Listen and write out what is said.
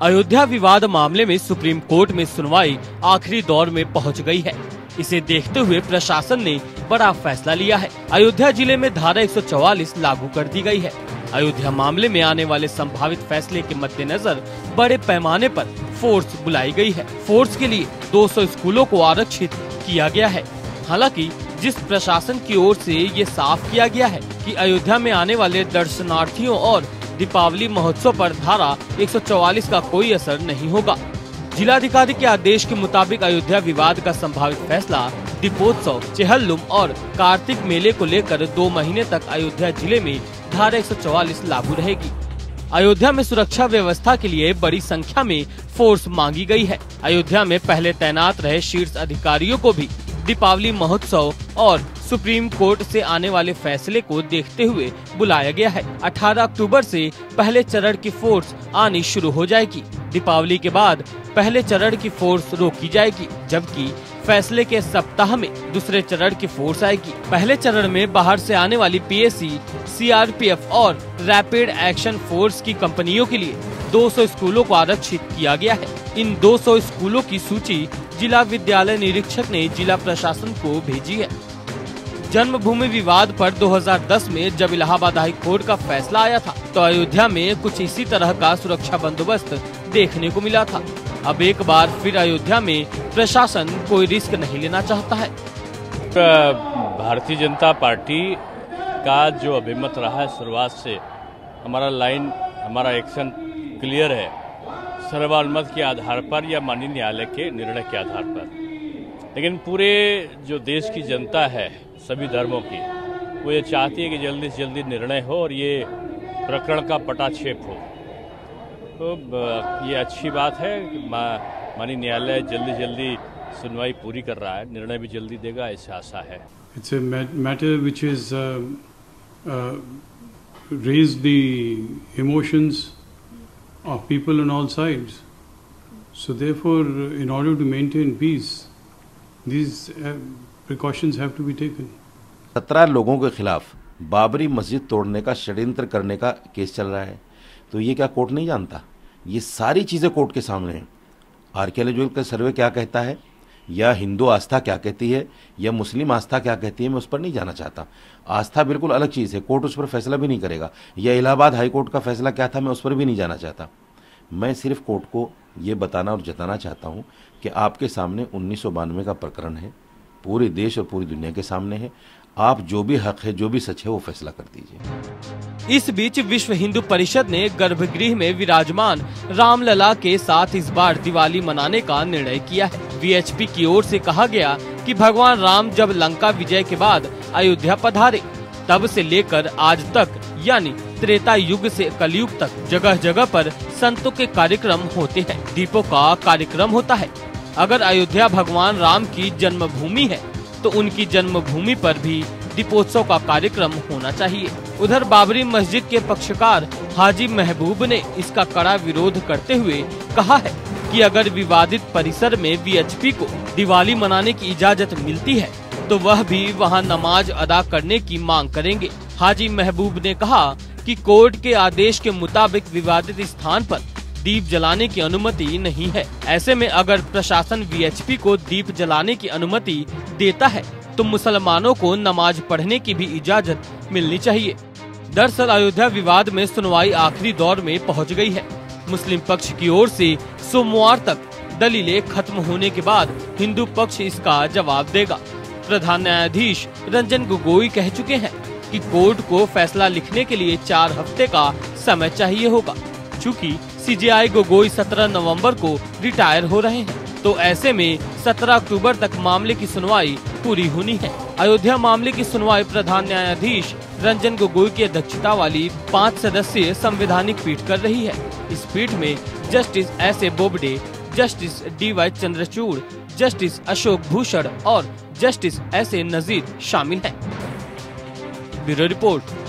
अयोध्या विवाद मामले में सुप्रीम कोर्ट में सुनवाई आखिरी दौर में पहुंच गई है। इसे देखते हुए प्रशासन ने बड़ा फैसला लिया है। अयोध्या जिले में धारा 144 लागू कर दी गई है। अयोध्या मामले में आने वाले संभावित फैसले के मद्देनजर बड़े पैमाने पर फोर्स बुलाई गई है। फोर्स के लिए 200 स्कूलों को आरक्षित किया गया है। हालांकि जिस प्रशासन की ओर से ये साफ किया गया है कि अयोध्या में आने वाले दर्शनार्थियों और दीपावली महोत्सव पर धारा 144 का कोई असर नहीं होगा। जिलाधिकारी के आदेश के मुताबिक अयोध्या विवाद का संभावित फैसला दीपोत्सव, चेहल्लुम और कार्तिक मेले को लेकर 2 महीने तक अयोध्या जिले में धारा 144 लागू रहेगी। अयोध्या में सुरक्षा व्यवस्था के लिए बड़ी संख्या में फोर्स मांगी गई है। अयोध्या में पहले तैनात रहे शीर्ष अधिकारियों को भी दीपावली महोत्सव और सुप्रीम कोर्ट से आने वाले फैसले को देखते हुए बुलाया गया है। 18 अक्टूबर से पहले चरण की फोर्स आनी शुरू हो जाएगी। दीपावली के बाद पहले चरण की फोर्स रोकी जाएगी, जबकि फैसले के सप्ताह में दूसरे चरण की फोर्स आएगी। पहले चरण में बाहर से आने वाली पीएसी, सीआरपीएफ और रैपिड एक्शन फोर्स की कंपनियों के लिए 200 स्कूलों को आरक्षित किया गया है। इन 200 स्कूलों की सूची जिला विद्यालय निरीक्षक ने जिला प्रशासन को भेजी है। जन्मभूमि विवाद पर 2010 में जब इलाहाबाद हाई कोर्ट का फैसला आया था तो अयोध्या में कुछ इसी तरह का सुरक्षा बंदोबस्त देखने को मिला था। अब एक बार फिर अयोध्या में प्रशासन कोई रिस्क नहीं लेना चाहता है। भारतीय जनता पार्टी का जो अभिमत रहा है शुरुआत से, हमारा लाइन, हमारा एक्शन क्लियर है। सर्वानुमत के आधार पर या माननीय न्यायालय के निर्णय के आधार पर। लेकिन पूरे जो देश की जनता है, सभी धर्मों की, वो ये चाहती है कि जल्दी से जल्दी निर्णय हो और ये प्रकरण का पटाक्षेप हो। तो ये अच्छी बात है कि माननीय न्यायालय जल्दी जल्दी सुनवाई पूरी कर रहा है, निर्णय भी जल्दी देगा, ऐसी आशा है। It's a matter which is raised the emotions of people on all sides. So therefore, in order to maintain peace, these precautions have to be taken. 17 लोगों के खिलाफ बाबरी मस्जिद तोड़ने का षड्यंत्र करने का केस चल रहा है, तो ये क्या कोर्ट नहीं जानता? ये सारी चीज़ें कोर्ट के सामने हैं। आर्कियोलॉजिकल सर्वे क्या कहता है, या हिंदू आस्था क्या कहती है, या मुस्लिम आस्था क्या कहती है, मैं उस पर नहीं जाना चाहता। आस्था बिल्कुल अलग चीज़ है, कोर्ट उस पर फैसला भी नहीं करेगा। या इलाहाबाद हाई कोर्ट का फैसला क्या था, मैं उस पर भी नहीं जाना चाहता। मैं सिर्फ कोर्ट को ये बताना और जताना चाहता हूँ कि आपके सामने 1992 का प्रकरण है, पूरे देश और पूरी दुनिया के सामने है। आप जो भी हक है, जो भी सच है, वो फैसला कर दीजिए। इस बीच विश्व हिंदू परिषद ने गर्भगृह में विराजमान रामलला के साथ इस बार दिवाली मनाने का निर्णय किया है। वीएचपी की ओर से कहा गया कि भगवान राम जब लंका विजय के बाद अयोध्या पधारे, तब से लेकर आज तक यानी त्रेता युग से कलयुग तक जगह जगह पर संतों के कार्यक्रम होते हैं, दीपों का कार्यक्रम होता है। अगर अयोध्या भगवान राम की जन्मभूमि है तो उनकी जन्मभूमि पर भी दीपोत्सव का कार्यक्रम होना चाहिए। उधर बाबरी मस्जिद के पक्षकार हाजी महबूब ने इसका कड़ा विरोध करते हुए कहा है कि अगर विवादित परिसर में वीएचपी को दिवाली मनाने की इजाजत मिलती है तो वह भी वहां नमाज अदा करने की मांग करेंगे। हाजी महबूब ने कहा कि कोर्ट के आदेश के मुताबिक विवादित स्थान पर दीप जलाने की अनुमति नहीं है। ऐसे में अगर प्रशासन वीएचपी को दीप जलाने की अनुमति देता है तो मुसलमानों को नमाज पढ़ने की भी इजाजत मिलनी चाहिए। दरअसल अयोध्या विवाद में सुनवाई आखिरी दौर में पहुंच गई है। मुस्लिम पक्ष की ओर से सोमवार तक दलीलें खत्म होने के बाद हिंदू पक्ष इसका जवाब देगा। प्रधान न्यायाधीश रंजन गोगोई कह चुके हैं कि कोर्ट को फैसला लिखने के लिए 4 हफ्ते का समय चाहिए होगा। चूँकि सीजेआई गोगोई 17 नवंबर को रिटायर हो रहे हैं, तो ऐसे में 17 अक्टूबर तक मामले की सुनवाई पूरी होनी है। अयोध्या मामले की सुनवाई प्रधान न्यायाधीश रंजन गोगोई की अध्यक्षता वाली 5 सदस्यीय संवैधानिक पीठ कर रही है। इस पीठ में justice S A Bobde, justice DY Chandrachud, justice Ashok Bhushan और जस्टिस एस ए नजीर शामिल हैं। Bureau report.